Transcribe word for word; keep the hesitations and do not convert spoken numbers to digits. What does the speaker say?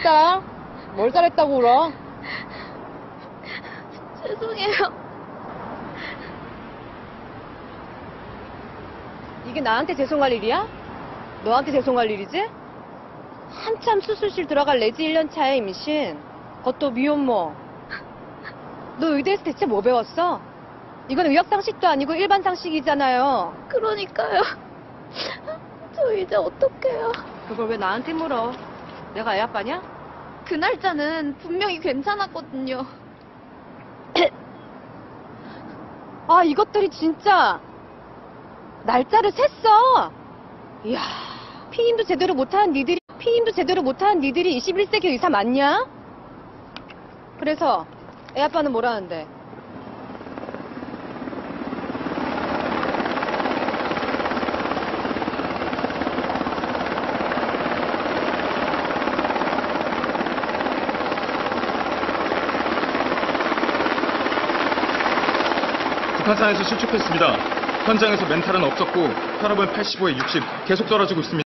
잘했다. 뭘 잘했다고 울어? 죄송해요. 이게 나한테 죄송할 일이야? 너한테 죄송할 일이지? 한참 수술실 들어갈 내지 일 년 차에 임신. 그것도 미혼모. 너 의대에서 대체 뭐 배웠어? 이건 의학 상식도 아니고 일반 상식이잖아요. 그러니까요. 저 이제 어떡해요. 그걸 왜 나한테 물어? 내가 애 아빠냐? 그 날짜는 분명히 괜찮았거든요. 아, 이것들이 진짜 날짜를 셌어. 이야, 피임도 제대로 못하는 니들이 피임도 제대로 못하는 니들이 이십일 세기 의사 맞냐? 그래서 애 아빠는 뭐라는데? 북한산에서 실축했습니다. 현장에서 멘탈은 없었고 혈압은 팔십오에 육십 계속 떨어지고 있습니다.